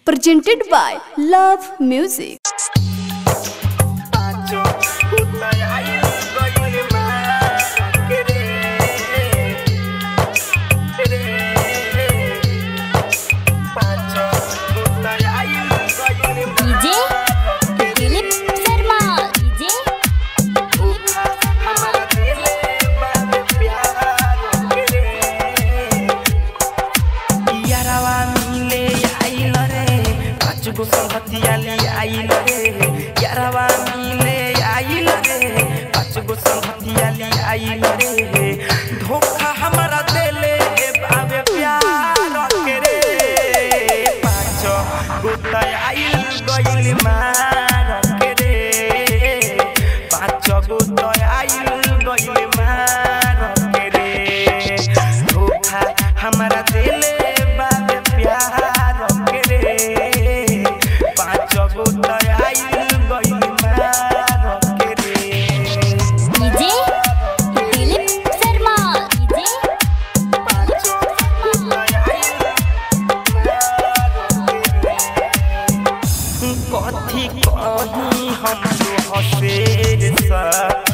presented by Love Music. संगतियाली आइल रे यारवा मिले आइल रे पाँच गो संगतियाली आइल रे धोखा हमारा देले बाबे प्यार के रे पाँच गो आइल गइल मार के रे पाँच गो आइल गइल मार के रे धोखा हमारा देले बाबे प्यार के रे कथी कही हम हसे